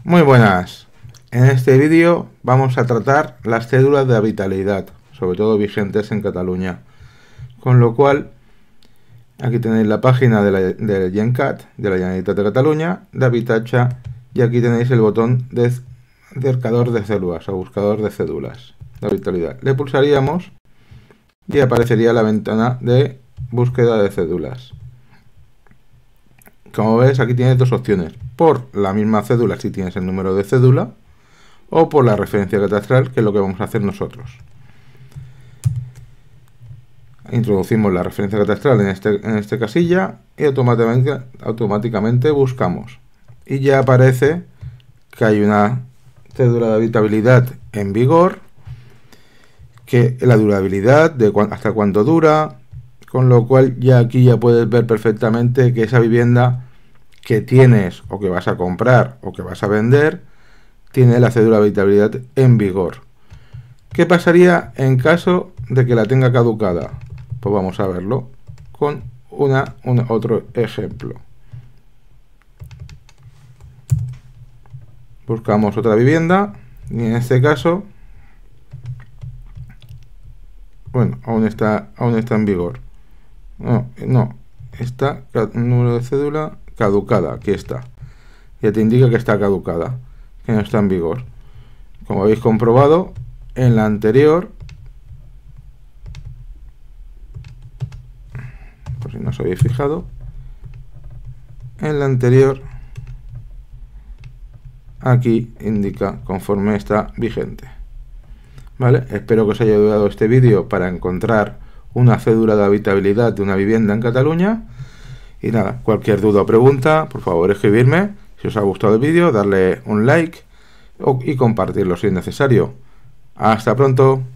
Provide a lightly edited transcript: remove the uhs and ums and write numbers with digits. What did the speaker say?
Muy buenas. En este vídeo vamos a tratar las cédulas de habitabilidad, sobre todo vigentes en Cataluña. Con lo cual, aquí tenéis la página de Gencat, de la Generalitat de Cataluña, de Habitatge, y aquí tenéis el botón de cercador de cédulas o buscador de cédulas de habitabilidad. Le pulsaríamos y aparecería la ventana de búsqueda de cédulas. Como ves, aquí tienes dos opciones: por la misma cédula si tienes el número de cédula, o por la referencia catastral, que es lo que vamos a hacer nosotros. Introducimos la referencia catastral en este casilla y automáticamente buscamos. Y ya aparece que hay una cédula de habitabilidad en vigor, que la durabilidad, de hasta cuánto dura, con lo cual ya aquí ya puedes ver perfectamente que esa vivienda que tienes o que vas a comprar o que vas a vender tiene la cédula de habitabilidad en vigor. ¿Qué pasaría en caso de que la tenga caducada? Pues vamos a verlo con otro ejemplo. Buscamos otra vivienda y en este caso, bueno, aún está en vigor. No, está número de cédula caducada, aquí está. Ya te indica que está caducada, que no está en vigor. Como habéis comprobado, en la anterior, por si no os habéis fijado, en la anterior, aquí indica conforme está vigente. ¿Vale? Espero que os haya ayudado este vídeo para encontrar una cédula de habitabilidad de una vivienda en Cataluña. Y nada, cualquier duda o pregunta, por favor escribirme. Si os ha gustado el vídeo, darle un like y compartirlo si es necesario. Hasta pronto.